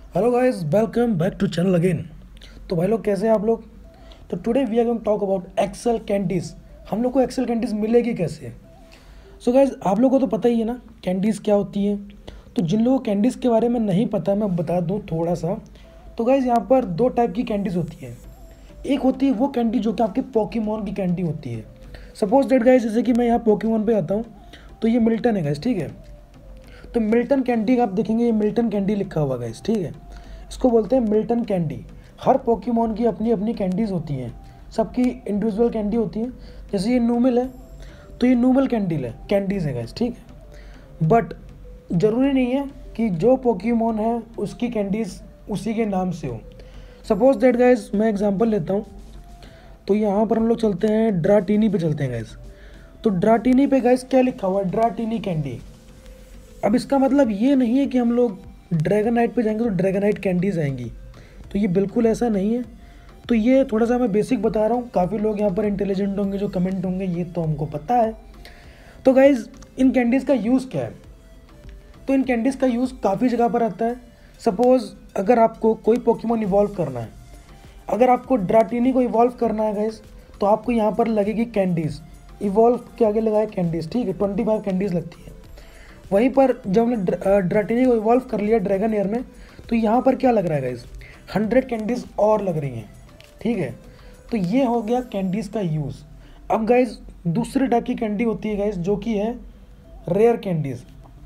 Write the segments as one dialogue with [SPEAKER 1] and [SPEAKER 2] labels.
[SPEAKER 1] Hello guys, welcome back to channel again. तो भाई लोग कैसे हैं आप लोग। तो today we are going talk about XL candies. हम लोग को एक्सेल कैंडीज़ मिलेगी कैसे। सो गाइस, आप लोगों को तो पता ही है ना कैंडीज़ क्या होती है। तो जिन लोगों को कैंडीज़ के बारे में नहीं पता मैं बता दूं थोड़ा सा। तो गाइस, यहाँ पर दो टाइप की कैंडीज़ होती है। एक होती है वो कैंडी जो कि आपके पोकेमॉन की कैंडी होती है। सपोज दैट गाइस, जैसे कि मैं यहाँ पोकेमॉन पे आता हूँ तो ये मिल्टन है गाइस, ठीक है। तो मिल्टन कैंडी आप देखेंगे, ये मिल्टन कैंडी लिखा हुआ गाइस, ठीक है। इसको बोलते हैं मिल्टन कैंडी। हर पोकेमॉन की अपनी अपनी कैंडीज़ होती हैं, सबकी इंडिविजुअल कैंडी होती है। जैसे ये नूमल है तो ये नूमल कैंडीज़ है गाइस, ठीक है। बट ज़रूरी नहीं है कि जो पोकेमॉन है उसकी कैंडीज़ उसी के नाम से हो। सपोज दैट गाइस, मैं एग्जांपल लेता हूँ। तो यहाँ पर हम लोग चलते हैं ड्राटीनी पे चलते हैं गाइस। तो ड्राटीनी पे गाइस क्या लिखा हुआ है, ड्राटीनी कैंडी। अब इसका मतलब ये नहीं है कि हम लोग ड्रैगनाइट पे जाएंगे तो ड्रैगनाइट कैंडीज आएंगी, तो ये बिल्कुल ऐसा नहीं है। तो ये थोड़ा सा मैं बेसिक बता रहा हूँ, काफ़ी लोग यहाँ पर इंटेलिजेंट होंगे जो कमेंट होंगे, ये तो हमको पता है। तो गाइज़, इन कैंडीज़ का यूज़ क्या है। तो इन कैंडीज़ का यूज़ काफ़ी जगह पर आता है। सपोज़ अगर आपको कोई पोकेमॉन इवॉल्व करना है, अगर आपको ड्राटीनी को इवॉल्व करना है गाइस, तो आपको यहाँ पर लगेगी कैंडीज़। इवॉल्व के आगे लगाए कैंडीज़, ठीक है, 25 कैंडीज़ लगती है। वहीं पर जब हमने ड्राटीनी को इवॉल्व कर लिया ड्रैगन एयर में, तो यहाँ पर क्या लग रहा है गाइज, 100 कैंडीज़ और लग रही हैं, ठीक है। तो ये हो गया कैंडीज़ का यूज़। अब गाइज, दूसरे टाइप की कैंडी होती है गाइज जो कि है रेयर कैंडीज़।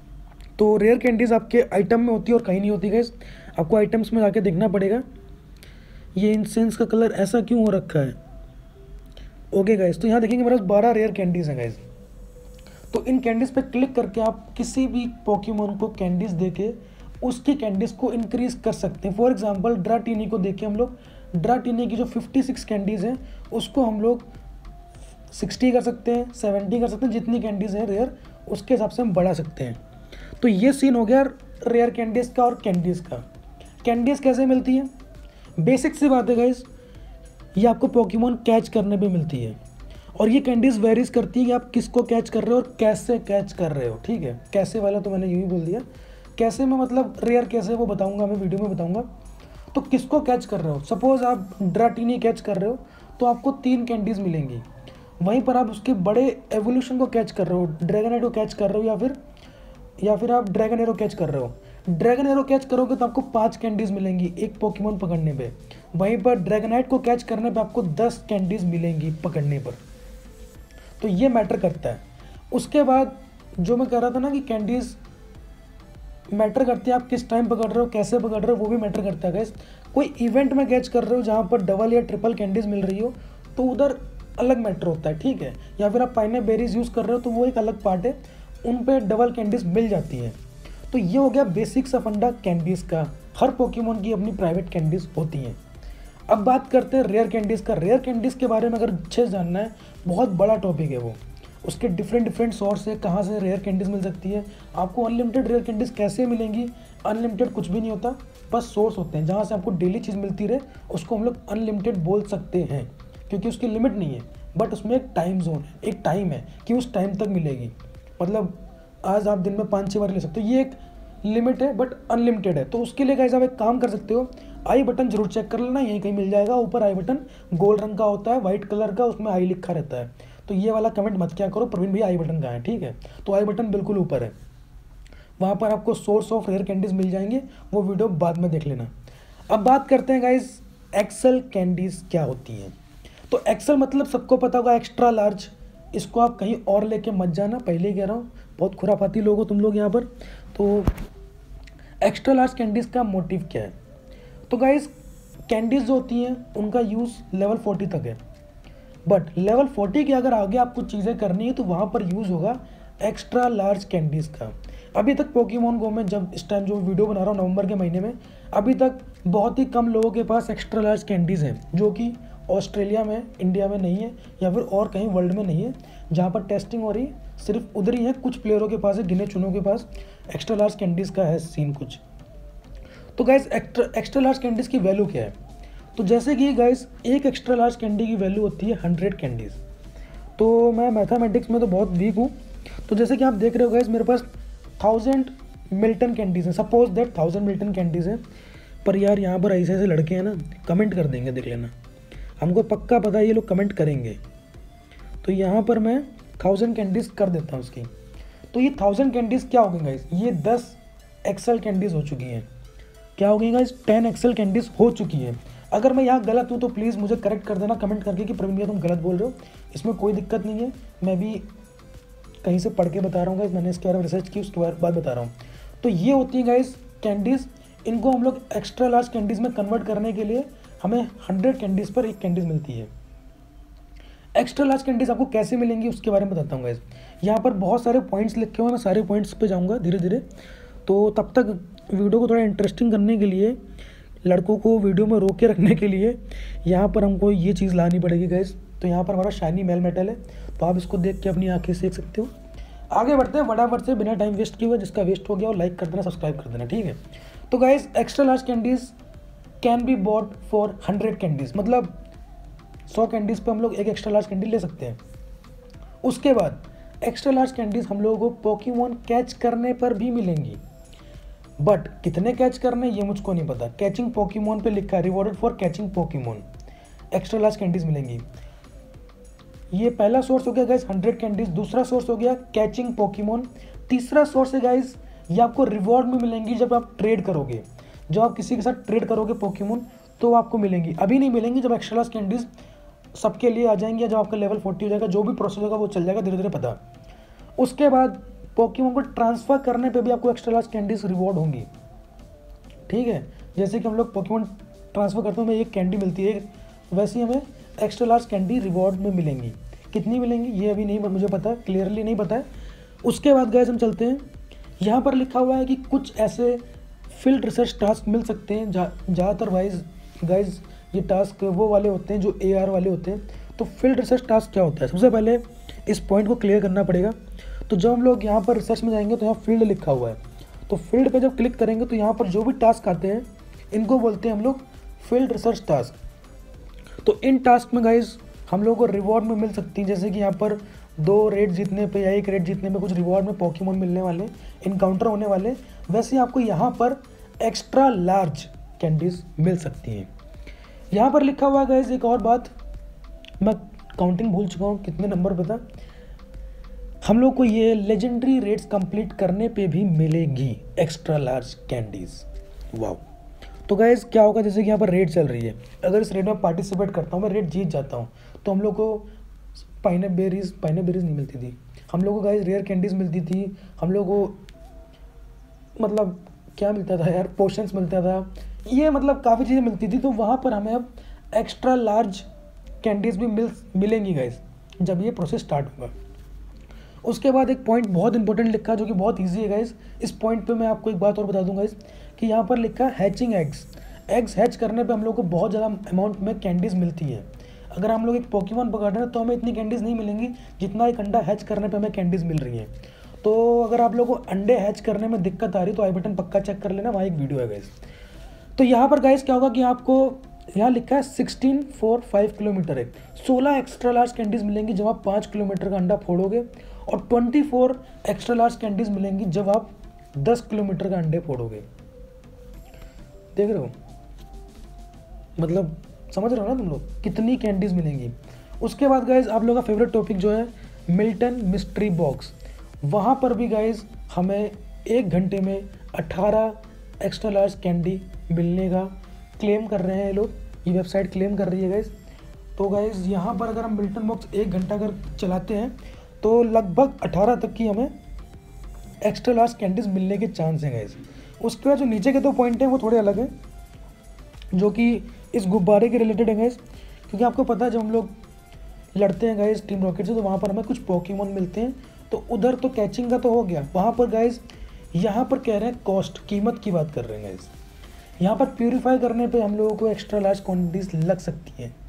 [SPEAKER 1] तो रेयर कैंडीज़ आपके आइटम में होती है और कहीं नहीं होती गाइज, आपको आइटम्स में जाके देखना पड़ेगा। ये इंसेंस का कलर ऐसा क्यों हो रखा है। ओके गाइज, तो यहाँ देखेंगे मेरे पास 12 रेयर कैंडीज़ हैं गाइज। तो इन कैंडीज़ पे क्लिक करके आप किसी भी पोकेमॉन को कैंडीज़ देके उसकी कैंडीज़ को इंक्रीज़ कर सकते हैं। फॉर एग्जांपल ड्राटीनी को देके हम लोग ड्राटीनी की जो 56 कैंडीज़ हैं उसको हम लोग 60 कर सकते हैं, 70 कर सकते हैं। जितनी कैंडीज़ हैं रेयर उसके हिसाब से हम बढ़ा सकते हैं। तो ये सीन हो गया रेयर कैंडीज़ का और कैंडीज़ का। कैंडीज़ कैसे मिलती है, बेसिक सी बात है गाइस, ये आपको पोकेमॉन कैच करने पे मिलती है। और ये कैंडीज़ वेरीज करती है कि आप किसको कैच कर रहे हो और कैसे कैच कर रहे हो, ठीक है। कैसे वाला तो मैंने यूँ ही बोल दिया, कैसे में मतलब रेयर कैसे वो बताऊंगा, मैं वीडियो में बताऊंगा। तो किसको कैच कर रहे हो, सपोज़ आप ड्राटीनी कैच कर रहे हो तो आपको 3 कैंडीज़ मिलेंगी। वहीं पर आप उसके बड़े एवोल्यूशन को कैच कर रहे हो, ड्रैगनाइट को कैच कर रहे हो, या फिर आप ड्रैगन एरो कैच कर रहे हो। ड्रैगन एरो कैच करोगे तो आपको 5 कैंडीज़ मिलेंगी एक पोकेमॉन पकड़ने पे। वहीं पर ड्रैगनाइट को कैच करने पे आपको 10 कैंडीज़ मिलेंगी पकड़ने पर। तो ये मैटर करता है। उसके बाद जो मैं कह रहा था ना कि कैंडीज़ मैटर करती है, आप किस टाइम पकड़ रहे हो, कैसे पकड़ रहे हो, वो भी मैटर करता है गाइस। कोई इवेंट में कैच कर रहे हो जहाँ पर डबल या ट्रिपल कैंडीज़ मिल रही हो तो उधर अलग मैटर होता है, ठीक है। या फिर आप पाइने बेरीज यूज़ कर रहे हो तो वो एक अलग पार्ट है, उन पर डबल कैंडीज़ मिल जाती है। तो ये हो गया बेसिक सा फंडा कैंडीज़ का। हर पोकेमॉन की अपनी प्राइवेट कैंडीज़ होती हैं। अब बात करते हैं रेयर कैंडीज़ का। रेयर कैंडीज़ के बारे में अगर अच्छे से जानना है, बहुत बड़ा टॉपिक है वो। उसके डिफरेंट सोर्स है, कहाँ से रेयर कैंडीज़ मिल सकती है, आपको अनलिमिटेड रेयर कैंडीज़ कैसे मिलेंगी। अनलिमिटेड कुछ भी नहीं होता, बस सोर्स होते हैं जहाँ से आपको डेली चीज़ मिलती रहे, उसको हम लोग अनलिमिटेड बोल सकते हैं क्योंकि उसकी लिमिट नहीं है। बट उसमें एक टाइम जोन है, एक टाइम है कि उस टाइम तक मिलेगी। मतलब आज आप दिन में 5-6 बार ले सकते हो, ये एक लिमिट है बट अनलिमिटेड है। तो उसके लिए गाइस आप एक काम कर सकते हो, आई बटन जरूर चेक कर लेना, यहीं कहीं मिल जाएगा। ऊपर आई बटन गोल्ड रंग का होता है, वाइट कलर का, उसमें आई लिखा रहता है। तो ये वाला कमेंट मत क्या करो प्रवीण भैया आई बटन कहाँ है, ठीक है। तो आई बटन बिल्कुल ऊपर है, वहाँ पर आपको सोर्स ऑफ रेयर कैंडीज़ मिल जाएंगे, वो वीडियो बाद में देख लेना। अब बात करते हैं गाइस एक्सेल कैंडीज़ क्या होती हैं। तो एक्सेल मतलब सबको पता होगा एक्स्ट्रा लार्ज। इसको आप कहीं और लेके मत जाना, पहले ही कह रहा हूँ, बहुत खुराफाती लोग हो तुम लोग यहाँ पर। तो एक्स्ट्रा लार्ज कैंडीज़ का मोटिव क्या है। तो गाइस, कैंडीज़ जो होती हैं उनका यूज़ लेवल 40 तक है। बट लेवल 40 के अगर आगे आपको चीज़ें करनी है तो वहाँ पर यूज़ होगा एक्स्ट्रा लार्ज कैंडीज़ का। अभी तक पोकेमॉन गो में, जब इस टाइम जो वीडियो बना रहा हूँ नवंबर के महीने में, अभी तक बहुत ही कम लोगों के पास एक्स्ट्रा लार्ज कैंडीज़ हैं, जो कि ऑस्ट्रेलिया में, इंडिया में नहीं है, या फिर और कहीं वर्ल्ड में नहीं है। जहाँ पर टेस्टिंग हो रही सिर्फ उधर ही है, कुछ प्लेयरों के पास है, गिने चुनों के पास एक्स्ट्रा लार्ज कैंडीज़ का है सीन कुछ। तो गाइस, एक्स्ट्रा लार्ज कैंडीज़ की वैल्यू क्या है। तो जैसे कि गाइस, एक एक्स्ट्रा लार्ज कैंडी की वैल्यू होती है 100 कैंडीज़। तो मैं मैथमेटिक्स में तो बहुत वीक हूँ। तो जैसे कि आप देख रहे हो गाइस, मेरे पास 1000 मिल्टन कैंडीज़ हैं। सपोज दैट 1000 मिल्टन कैंडीज़ हैं। पर यार यहाँ पर ऐसे ऐसे लड़के हैं ना, कमेंट कर देंगे, देख लेना, हमको पक्का पता है ये लोग कमेंट करेंगे। तो यहाँ पर मैं 1000 कैंडीज़ कर देता हूँ उसकी। तो ये 1000 कैंडीज़ क्या हो गई गाइस, ये 10 एक्सेल कैंडीज़ हो चुकी हैं। क्या हो गई गाइस, 10 एक्सेल कैंडीज़ हो चुकी है। अगर मैं यहाँ गलत हूँ तो प्लीज़ मुझे करेक्ट कर देना कमेंट करके कि प्रवीण भैया तुम गलत बोल रहे हो, इसमें कोई दिक्कत नहीं है, मैं भी कहीं से पढ़ के बता रहा हूँ गाइस, मैंने इसके बारे में रिसर्च की, उसके बाद बता रहा हूँ। तो ये होती है गाइस कैंडीज़, इनको हम लोग एक्स्ट्रा लार्ज कैंडीज़ में कन्वर्ट करने के लिए हमें 100 कैंडीज़ पर एक कैंडीज़ मिलती है। एक्स्ट्रा लार्ज कैंडीज़ आपको कैसे मिलेंगी उसके बारे में बताता हूँ गाइस। यहाँ पर बहुत सारे पॉइंट्स लिखे हुए हैं, मैं सारे पॉइंट्स पे जाऊँगा धीरे धीरे। तो तब तक वीडियो को थोड़ा इंटरेस्टिंग करने के लिए, लड़कों को वीडियो में रोक के रखने के लिए यहाँ पर हमको ये चीज़ लानी पड़ेगी गाइस। तो यहाँ पर हमारा शाइनी मेल मेटल है, तो आप इसको देख के अपनी आंखें सेक सकते हो। आगे बढ़ते हैं फटाफट से बिना टाइम वेस्ट किए हुए, जिसका वेस्ट हो गया और लाइक कर देना, सब्सक्राइब कर देना, ठीक है। तो guys extra large candies can be bought for 100 candies, मतलब 100 कैंडीज़ पे हम लोग एक एक्स्ट्रा लार्ज कैंडी ले सकते हैं। उसके बाद एक्स्ट्रा लार्ज कैंडीज़ हम लोगों को पोकेमॉन कैच करने पर भी मिलेंगी, बट कितने कैच करने ये मुझको नहीं पता। कैचिंग पोकेमॉन पे लिखा है rewarded for catching Pokemon, extra large candies मिलेंगी। ये पहला सोर्स हो गया गाइस 100 कैंडीज़, दूसरा सोर्स हो गया कैचिंग पोकेमॉन, तीसरा सोर्स है गाइस ये आपको रिवॉर्ड में मिलेंगी जब आप ट्रेड करोगे, जब आप किसी के साथ ट्रेड करोगे पोकेमॉन तो आपको मिलेंगी। अभी नहीं मिलेंगी, जब एक्स्ट्रा लार्ज कैंडीज़ सबके लिए आ जाएंगे, जब आपका लेवल 40 हो जाएगा, जो भी प्रोसेस होगा वो चल जाएगा धीरे धीरे पता। उसके बाद पोकेमॉन को ट्रांसफ़र करने पे भी आपको एक्स्ट्रा लार्ज कैंडीज़ रिवॉर्ड होंगी, ठीक है। जैसे कि हम लोग पोकेमॉन ट्रांसफ़र करते हैं हमें एक कैंडी मिलती है, वैसे ही हमें एक्स्ट्रा लार्ज कैंडी रिवॉर्ड में मिलेंगी। कितनी मिलेंगी ये अभी नहीं मुझे पता, क्लियरली नहीं पता है। उसके बाद गाइस हम चलते हैं, यहाँ पर लिखा हुआ है कि कुछ ऐसे फील्ड रिसर्च टास्क मिल सकते हैं, ज़्यादातर गाइस ये टास्क वो वाले होते हैं जो AR वाले होते हैं। तो फील्ड रिसर्च टास्क क्या होता है, सबसे पहले इस पॉइंट को क्लियर करना पड़ेगा। तो जब हम लोग यहाँ पर रिसर्च में जाएंगे तो यहाँ फील्ड लिखा हुआ है, तो फील्ड पे जब क्लिक करेंगे तो यहाँ पर जो भी टास्क आते हैं इनको बोलते हैं हम लोग फील्ड रिसर्च टास्क। तो इन टास्क में गाइस हम लोगों को रिवॉर्ड में मिल सकती हैं, जैसे कि यहाँ पर 2 रेड जीतने पे या 1 रेड जीतने पे कुछ रिवॉर्ड में पोकेमॉन मिलने वाले, इनकाउंटर होने वाले। वैसे ही आपको यहाँ पर एक्स्ट्रा लार्ज कैंडीज़ मिल सकती हैं। यहाँ पर लिखा हुआ है गाइस एक और बात, मैं काउंटिंग भूल चुका हूँ कितने नंबर पे था, हम लोग को ये लेजेंडरी रेड्स कंप्लीट करने पे भी मिलेगी एक्स्ट्रा लार्ज कैंडीज़। वाओ। तो गाइस क्या होगा, जैसे कि यहाँ पर रेड चल रही है, अगर इस रेड में पार्टिसिपेट करता हूँ, मैं रेड जीत जाता हूँ, तो हम लोग को पाइनएप बेरीज नहीं मिलती थी, हम लोग को गाइस रेयर कैंडीज़ मिलती थी, हम लोग को मतलब क्या मिलता था यार, पोशंस मिलता था, ये मतलब काफ़ी चीज़ें मिलती थी। तो वहाँ पर हमें अब एक्स्ट्रा लार्ज कैंडीज़ भी मिलेंगी गाइस जब ये प्रोसेस स्टार्ट होगा। उसके बाद एक पॉइंट बहुत इंपॉर्टेंट लिखा है जो कि बहुत इजी है गाइस। इस पॉइंट पे मैं आपको एक बात और बता दूंगा गाइस कि यहाँ पर लिखा है हैचिंग एग्स हैच करने पे हम लोग को बहुत ज़्यादा अमाउंट में कैंडीज़ मिलती है। अगर हम लोग एक पोकेमॉन पकड़ रहे हैं तो हमें इतनी कैंडीज़ नहीं मिलेंगी जितना एक अंडा हैच करने पे हमें कैंडीज़ मिल रही है। तो अगर आप लोगों को अंडे हैच करने में दिक्कत आ रही तो आई बटन पक्का चेक कर लेना, वहाँ एक वीडियो है गाइस। तो यहाँ पर गाइस क्या होगा कि आपको यहाँ लिखा है 16 for 5 किलोमीटर है, 16 एक्स्ट्रा लार्ज कैंडीज़ मिलेंगी जब आप 5 किलोमीटर का अंडा फोड़ोगे, और 24 एक्स्ट्रा लार्ज कैंडीज़ मिलेंगी जब आप 10 किलोमीटर का अंडे फोड़ोगे। देख रहे हो, मतलब समझ रहे हो ना तुम लोग कितनी कैंडीज़ मिलेंगी। उसके बाद गाइज आप लोगों का फेवरेट टॉपिक जो है मिल्टन मिस्ट्री बॉक्स, वहाँ पर भी गाइज हमें 1 घंटे में 18 एक्स्ट्रा लार्ज कैंडी मिलने का क्लेम कर रहे हैं ये लोग, ये वेबसाइट क्लेम कर रही है गाइज। तो गाइज यहाँ पर अगर हम मिल्टन बॉक्स 1 घंटा अगर चलाते हैं तो लगभग 18 तक की हमें एक्स्ट्रा लार्ज कैंडीज़ मिलने के चांस हैं गाइज। उसके बाद जो नीचे के 2 पॉइंट हैं वो थोड़े अलग हैं, जो कि इस गुब्बारे के रिलेटेड है गाइज, क्योंकि आपको पता है जब हम लोग लड़ते हैं गाइज टीम रॉकेट से तो वहाँ पर हमें कुछ पोकेमॉन मिलते हैं। तो उधर तो कैचिंग का तो हो गया, वहाँ पर गाइज यहाँ पर कह रहे हैं कॉस्ट, कीमत की बात कर रहे हैं गाइज। यहाँ पर प्यूरीफाई करने पे हम लोगों को एक्स्ट्रा लार्ज क्वान्टिटीज़ लग सकती है,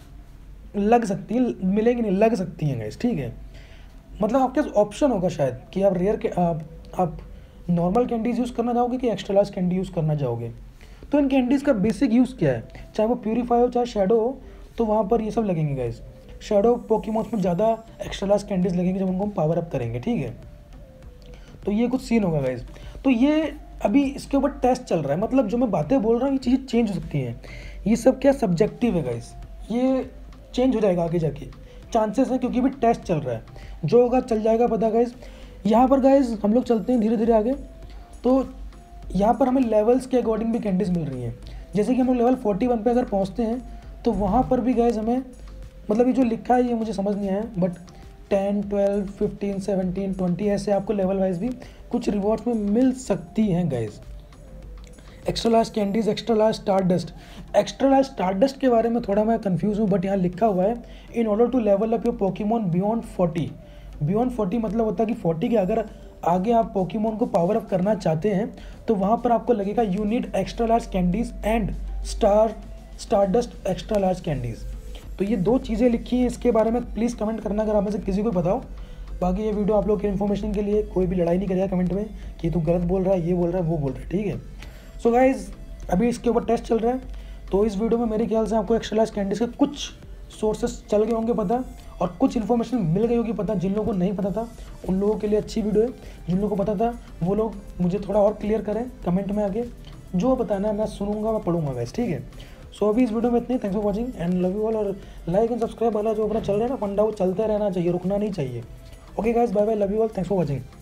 [SPEAKER 1] मिलेंगी नहीं, लग सकती हैं गाइज, ठीक है। मतलब आपके पास ऑप्शन होगा शायद कि आप रेयर के आप नॉर्मल कैंडीज़ यूज़ करना चाहोगे कि एक्स्ट्रा लार्ज कैंडी यूज़ करना चाहोगे। तो इन कैंडीज़ का बेसिक यूज़ क्या है, चाहे वो प्यूरीफाई हो चाहे शैडो हो, तो वहाँ पर ये सब लगेंगे गाइज। शैडो पोकेमॉन्स में ज़्यादा एक्स्ट्रा लार्ज कैंडीज़ लगेंगे जब उनको हम पावर अप करेंगे, ठीक है। तो ये कुछ सीन होगा गाइज। तो ये अभी इसके ऊपर टेस्ट चल रहा है, मतलब जो मैं बातें बोल रहा हूँ ये चीज़ें चेंज हो सकती हैं। ये सब क्या सब्जेक्टिव है गाइस, ये चेंज हो जाएगा आगे जाके, चांसेस हैं, क्योंकि अभी टेस्ट चल रहा है। जो होगा चल जाएगा पता गाइस। यहाँ पर गाइस हम लोग चलते हैं धीरे धीरे आगे। तो यहाँ पर हमें लेवल्स के अकॉर्डिंग भी कैंडीज मिल रही हैं। जैसे कि हम लोग लेवल 41 पे अगर पहुँचते हैं तो वहाँ पर भी गाइस हमें, मतलब ये जो लिखा है ये मुझे समझ नहीं आया, बट 10, 12, 15, 17, 20 ऐसे आपको लेवल वाइज भी कुछ रिवॉर्ड्स में मिल सकती हैं guys. Extra large candies, extra large star dust. Extra large star dust के बारे में थोड़ा मैं कंफ्यूज हूँ, बट यहाँ लिखा हुआ है in order to level up your Pokemon beyond 40। Beyond 40 मतलब होता है कि 40 के अगर आगे आप पोकेमॉन को पावर अप करना चाहते हैं तो वहाँ पर आपको लगेगा you need extra large candies and star dust extra large candies. तो ये दो चीज़ें लिखी हैं, इसके बारे में प्लीज़ कमेंट करना अगर आप में से किसी को बताओ। बाकी ये वीडियो आप लोग के इन्फॉर्मेशन के लिए, कोई भी लड़ाई नहीं करेगा कमेंट में कि तू गलत बोल रहा है, ये बोल रहा है, वो बोल रहा है, ठीक है। सो गाइज अभी इसके ऊपर टेस्ट चल रहा है, तो इस वीडियो में मेरे ख्याल से आपको एक्स्ट्रा लार्ज कैंडीज के कुछ सोर्सेस चल गए होंगे पता, और कुछ इन्फॉर्मेशन मिल गई होगी पता। जिन लोगों को नहीं पता था उन लोगों के लिए अच्छी वीडियो है, जिन लोगों को पता था वो लोग मुझे थोड़ा और क्लियर करें कमेंट में आके, जो बताना है मैं सुनूंगा, मैं पढ़ूंगा गाइस, ठीक है। सो अभी इस वीडियो में इतनी, thanks for watching and love you all. और लाइक एंड सब्सक्राइब वाला जो अपना चल रहा है ना फंडा, वो चलते रहना चाहिए, रुकना नहीं चाहिए। Okay guys, bye bye, love you all, thanks for watching.